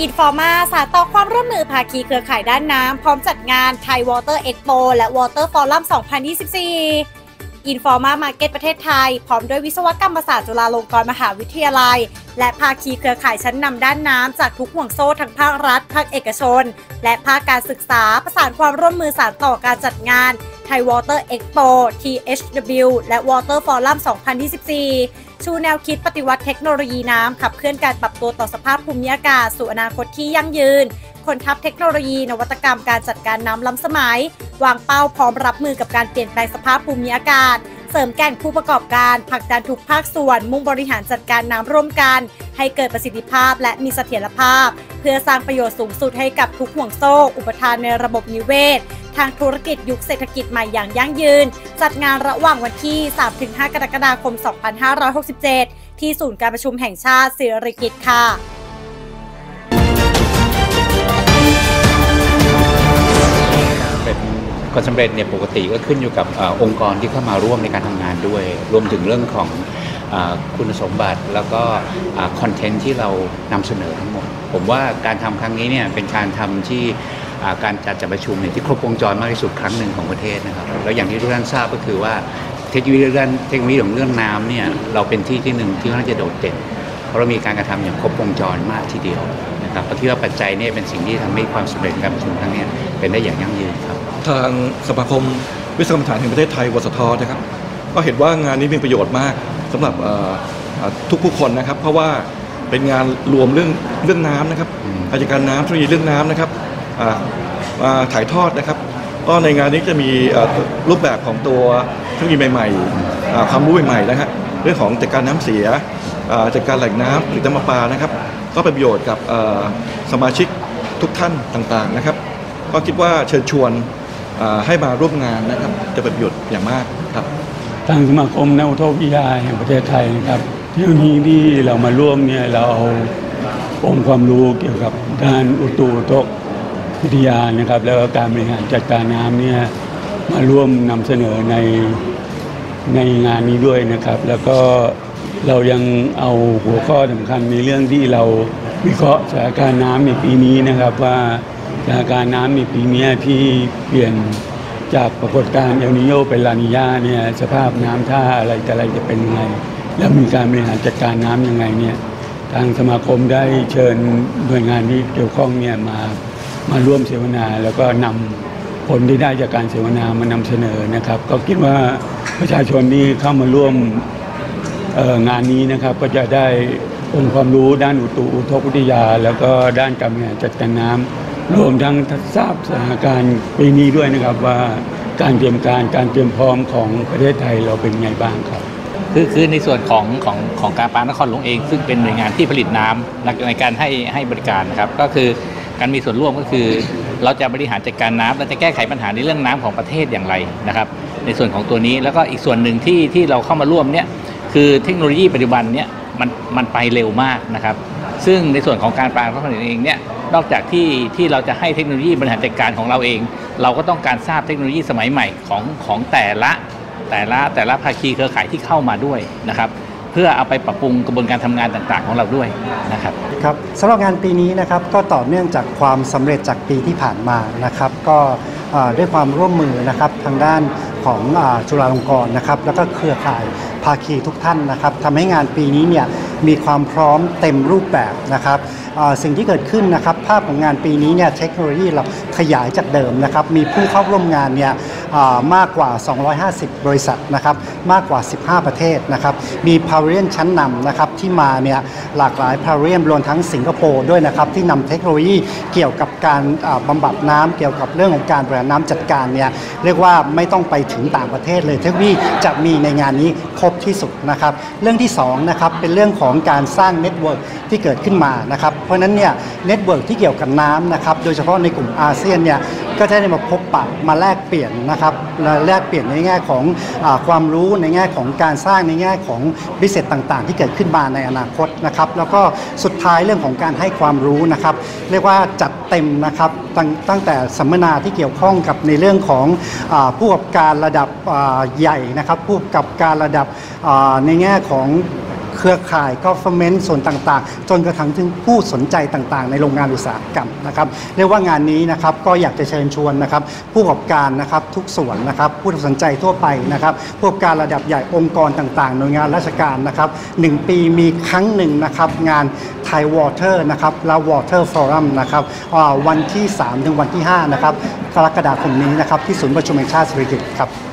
อินฟอร์มาสานต่อความร่วมมือภาคีเครือข่ายด้านน้ำพร้อมจัดงานไทยวอเตอร์เอ็กโปและวอเตอร์ฟอรัม 2024 อินฟอร์มามาร์เก็ตประเทศไทยพร้อมด้วยวิศวกรรมศาสตร์จุฬาลงกรณ์มหาวิทยาลัยและภาคีเครือข่ายชั้นนำด้านน้ำจากทุกห่วงโซ่ทั้งภาครัฐภาคเอกชนและภาคการศึกษาประสานความร่วมมือสานต่อการจัดงานไทยวอเตอร์เอ็กโป THW และวอเตอร์ฟอรัม 2024 ชูแนวคิดปฏิวัติเทคโนโลยีน้ำขับเคลื่อนการปรับตัวต่อสภาพภูมิอากาศสู่อนาคตที่ยั่งยืนคนทัพเทคโนโลยีนวัตกรรมการจัดการน้ำล้ำสมัยวางเป้าพร้อมรับมือกับการเปลี่ยนแปลงสภาพภูมิอากาศเสริมแก่นผู้ประกอบการผลักดันทุกภาคส่วนมุ่งบริหารจัดการน้ำร่วมกันให้เกิดประสิทธิภาพและมีเสถียรภาพเพื่อสร้างประโยชน์สูงสุดให้กับทุกห่วงโซ่อุปทานในระบบนิเวศทางธุรกิจยุคเศรษฐกิจใหม่อย่างยั่งยืนจัดงานระหว่างวันที่ 3-5 กรกฎาคม 2567 ที่ศูนย์การประชุมแห่งชาติสิริกิติ์ค่ะเป็นความสำเร็จเนี่ยปกติก็ขึ้นอยู่กับองค์กรที่เข้ามาร่วมในการทำงานด้วยรวมถึงเรื่องของคุณสมบัติแล้วก็คอนเทนต์ที่เรานำเสนอทั้งหมดผมว่าการทำครั้งนี้เนี่ยเป็นการทำที่การจัดประชุมเนี่ยที่ครบวงจรมากที่สุดครั้งหนึ่งของประเทศนะครับแล้วอย่างที่ทุกท่านทราบก็คือว่าเทคโนโลยีของเรื่องน้ำเนี่ยเราเป็นที่หนึ่งที่ค่อนข้างจะโดดเด่นเพราะเรามีการกระทำอย่างครบวงจรมากทีเดียวนะครับคิดว่าปัจจัยนี้เป็นสิ่งที่ทำให้ความสำเร็จการประชุมครั้งนี้เป็นได้อย่างยั่งยืนครับทางสมาคมวิศวกรรมสถานแห่งประเทศไทยวสท.นะครับก็เห็นว่างานนี้มีประโยชน์มากสำหรับทุกผู้คนนะครับเพราะว่าเป็นงานรวมเรื่องน้ำนะครับกิจการน้ำเทคโนโลยีเรื่องน้ำนะครับถ่ายทอดนะครับก็ในงานนี้จะมีรูปแบบของตัวเทคโนโลยีใหม่ๆความรู้ใหม่ๆนะฮะเรื่องของจัดการน้ำเสียจัดการแหล่งน้ำหรือน้ำประปานะครับก็เป็นประโยชน์กับสมาชิกทุกท่านต่างๆนะครับก็คิดว่าเชิญชวนให้มาร่วมงานนะครับจะเป็นประโยชน์อย่างมากครับทางสมาคมนักอุทกวิทยาแห่งประเทศไทยนะครับที่วันนี้ที่เรามาร่วมเนี่ยเราเอาองค์ความรู้เกี่ยวกับด้านอุตุทกวิทยานะครับแล้วก็การบริหารจัดการน้ำเนี่ยมาร่วมนำเสนอในงานนี้ด้วยนะครับแล้วก็เรายังเอาหัวข้อสำคัญในเรื่องที่เราวิเคราะห์สถานการณ์น้ำในปีนี้นะครับว่าสถานการณ์น้ำในปีนี้ที่เปลี่ยนจากปรากฏการณ์เอลนีโญเป็นลานีญาเนี่ยสภาพน้ำท่าอะไรจะเป็นยังไงแล้วมีการบริหารจัดการน้ำยังไงเนี่ยทางสมาคมได้เชิญหน่วยงานที่เกี่ยวข้องเนี่ยมาร่วมเสวนาแล้วก็นำผลที่ได้จากการเสวนามานำเสนอนะครับก็คิดว่าประชาชนที่เข้ามาร่วมงานนี้นะครับก็จะได้องค์ความรู้ด้านอุตุทกวิทยาแล้วก็ด้านการบริหารจัดการน้ำรวมทั้งทราบสถานการณ์ปีนี้ด้วยนะครับว่าการเตรียมพร้อมของประเทศไทยเราเป็นไงบ้างครับคือในส่วนของการปาล์มนครหลวงเองซึ่งเป็นหน่วยงานที่ผลิตน้ำในการให้บริการนะครับก็คือการมีส่วนร่วมก็คือเราจะบริหารจัดการน้ำเราจะแก้ไขปัญหาในเรื่องน้ำของประเทศอย่างไรนะครับในส่วนของตัวนี้แล้วก็อีกส่วนหนึ่งที่เราเข้ามาร่วมเนี่ยคือเทคโนโลยีปัจจุบันเนี่ยมันไปเร็วมากนะครับซึ่งในส่วนของการปาล์มนครหลวงเองเนี่ยนอกจากที่เราจะให้เทคโนโลยีบริหารจัดการของเราเองเราก็ต้องการทราบเทคโนโลยีสมัยใหม่ของแต่ละภาคีเครือข่ายที่เข้ามาด้วยนะครับเพื่อเอาไปปรับปรุงกระบวนการทำงานต่างๆของเราด้วยนะครับครับสำหรับงานปีนี้นะครับก็ต่อเนื่องจากความสำเร็จจากปีที่ผ่านมานะครับก็ด้วยความร่วมมือนะครับทางด้านของจุฬาลงกรณ์นะครับแล้วก็เครือข่ายภาคีทุกท่านนะครับทำให้งานปีนี้เนี่ยมีความพร้อมเต็มรูปแบบนะครับสิ่งที่เกิดขึ้นนะครับภาพของงานปีนี้เนี่ยเทคโนโลยีเราขยายจากเดิมนะครับมีผู้เข้าร่วมงานเนี่ยมากกว่า250บริษัทนะครับมากกว่า15ประเทศนะครับมีพาวิเลียนชั้นนำนะครับที่มาเนี่ยหลากหลายพาวิเลียนรวมทั้งสิงคโปร์ด้วยนะครับที่นำเทคโนโลยีเกี่ยวกับการบำบัดน้ำเกี่ยวกับเรื่องของการบริหารน้ำจัดการเนี่ยเรียกว่าไม่ต้องไปถึงต่างประเทศเลยเทคโนโลยีจะมีในงานนี้ครบที่สุดนะครับเรื่องที่2นะครับเป็นเรื่องของการสร้างเน็ตเวิร์กที่เกิดขึ้นมานะครับเพราะฉะนั้นเนี่ยเน็ตเวิร์กที่เกี่ยวกับน้ำนะครับโดยเฉพาะในกลุ่มอาเซียนเนี่ยก็จะได้มาพบปะมาแลกเปลี่ยนนะครับแลกเปลี่ยนในแง่ของความรู้ในแง่ของการสร้างในแง่ของบิสเนสต่างๆที่เกิดขึ้นมาในอนาคตนะครับแล้วก็สุดท้ายเรื่องของการให้ความรู้นะครับเรียกว่าจัดเต็มนะครับตั้งแต่สัมมนาที่เกี่ยวข้องกับในเรื่องของผู้ประกอบการระดับใหญ่นะครับผู้ประกอบการระดับในแง่ของเครือข่าย government ส่วนต่างๆจนกระทั่งถึงผู้สนใจต่างๆในโรงงานอุตสาหกรรมนะครับเรียกว่างานนี้นะครับก็อยากจะเชิญชวนนะครับผู้ประกอบการนะครับทุกส่วนนะครับผู้สนใจทั่วไปนะครับผู้ประกอบการระดับใหญ่องค์กรต่างๆหน่วยงานราชการนะครับ1 ปีมีครั้งหนึ่งนะครับงาน Thai Water นะครับและ Water Forum นะครับวันที่ 3 ถึงวันที่ 5 นะครับกรกฎาคมนี้นะครับที่ศูนย์ประชุมแห่งชาติสิริกิติ์ครับ